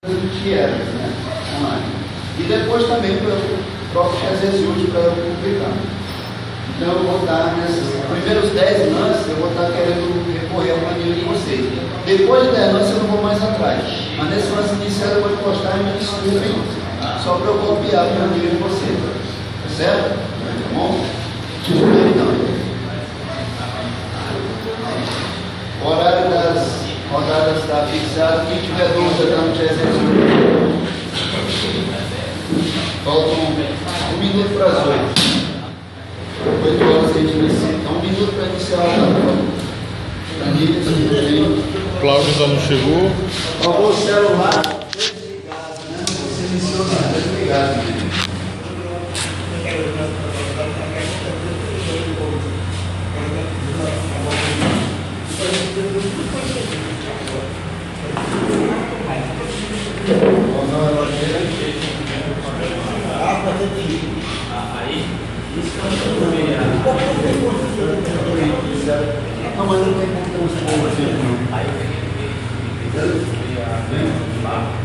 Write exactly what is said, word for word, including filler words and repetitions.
que era, né? Online. E depois também pelo próprio Jesus para publicar. Então eu vou estar nesses primeiros dez lances, eu vou estar querendo recorrer ao planilha de vocês. Depois de dez lances eu não vou mais atrás. Mas nesse lance inicial eu vou postar e me desculpem, só para eu copiar a planilha de vocês. Tá certo? Tá bom? Então. O horário das rodadas está fixado. Quem tiver dúvida, dá no chat. Faltam um, um minuto para as oito. Oito horas a gente inicia. Então, um minuto para iniciar a rodada. Cláudio ainda não chegou. Ó, o celular desligado, né? Você iniciou desligado, né? Não, mas não tem como ter um fogo assim, não.